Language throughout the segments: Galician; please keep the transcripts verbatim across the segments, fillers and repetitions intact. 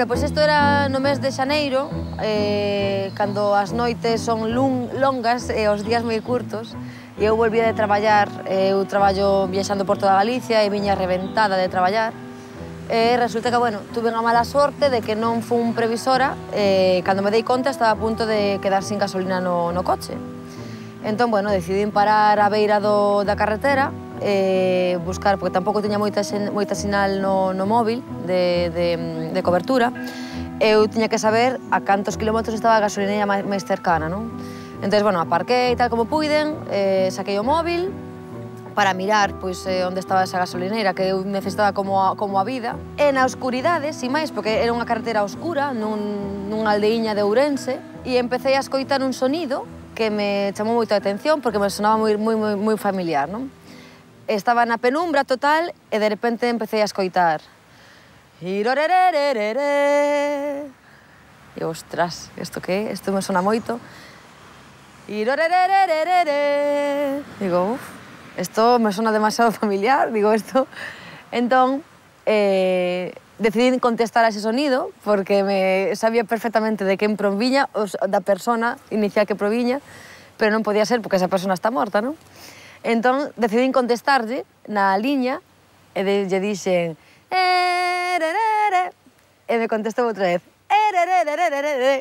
pois isto era no mes de xaneiro, eh, cando as noites son lung, longas e os días moi curtos, e eu volvía de traballar, eu traballo viaxando por toda Galicia e viña reventada de traballar, e resulta que, bueno, tuve unha mala sorte de que non fun previsora, e cando me dei conta estaba a punto de quedar sin gasolina no, no coche. Entón, bueno, decidín parar á beira do, da carretera, e buscar, porque tampouco tiña moita, moita sinal no, no móvil de, de, de cobertura, eu tiña que saber a cantos kilómetros estaba a gasolineira máis, máis cercana, non? Entón, bueno, aparquei tal como puiden, eh, saquei o móvil para mirar pois, eh, onde estaba esa gasolineira que eu necesitaba como a, como a vida. E na oscuridade, sin máis, porque era unha carretera oscura, nun, nunha aldeiña de Ourense, e empecé a escoitar un sonido que me chamou moita atención porque me sonaba moi, moi, moi, moi familiar, non? Estaba na penumbra total e de repente empecé a escoitar. Irorerererere. E ostras, isto que é? Isto me sona moito. Irorerererere. Digo, uf, isto me sona demasiado familiar, digo isto. Entón, eh, decidí contestar a ese sonido porque me sabía perfectamente de quen proviña, da persona inicial que proviña, pero non podía ser porque esa persona está morta, non? Entón, decidí contestarlle na liña e lle dixen ererere, e me contestou outra vez ererererere.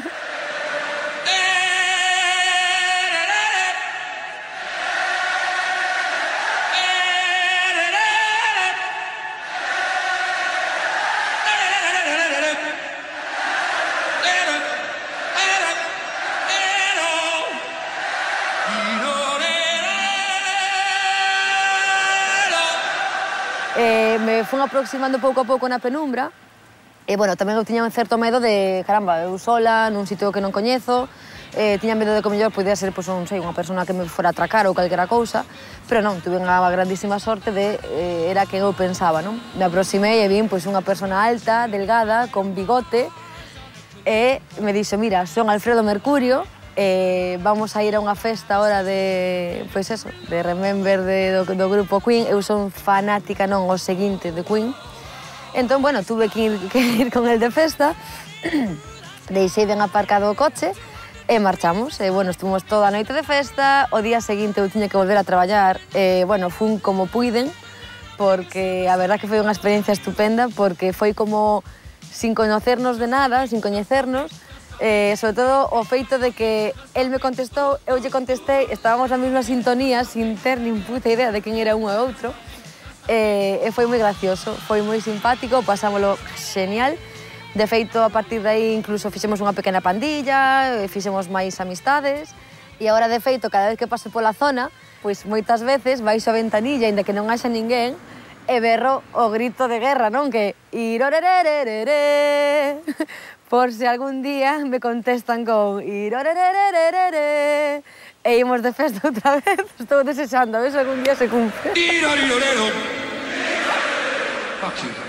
Eh, me fun aproximando pouco a pouco na penumbra e, bueno, tamén eu tiña un certo medo de, caramba, eu sola, nun sitio que non coñezo, eh, tiña medo de que o mellor podía ser, pois, non sei, unha persona que me fora a atracar ou calquera cousa, pero non, tuve unha grandísima sorte de, eh, era que eu pensaba, non? Me aproximei e vin, pois, unha persona alta, delgada, con bigote, e me dixo, mira, son Alfredo Mercurio, Eh, vamos a ir a unha festa ahora de, pois eso, de Remember de, do, do grupo Queen. Eu son fanática, non, o seguinte de Queen. Entón, bueno, tuve que ir, que ir con el de festa, deixei ben aparcado o coche e marchamos. E, bueno, estuvimos toda a noite de festa, o día seguinte eu tiña que volver a traballar, e, bueno, fun como puiden, porque a verdad que foi unha experiencia estupenda, porque foi como sin conocernos de nada, sin coñecernos, Eh, sobre todo o feito de que el me contestou, eu lle contestei, estábamos na mesma sintonía, sin ter nin puta idea de quen era un ou outro, e, e foi moi gracioso, foi moi simpático, pasámolo genial. De feito, a partir de aí, incluso fixemos unha pequena pandilla, fixemos máis amistades, e agora, de feito, cada vez que paso pola zona, pois moitas veces baixo a ventanilla, ainda que non haxa ninguén, e berro o grito de guerra, non? Que irorerererere. Por si algún día me contestan con irorerererere e imos de festa outra vez. Estou desexando, a ver se algún día se cumpre.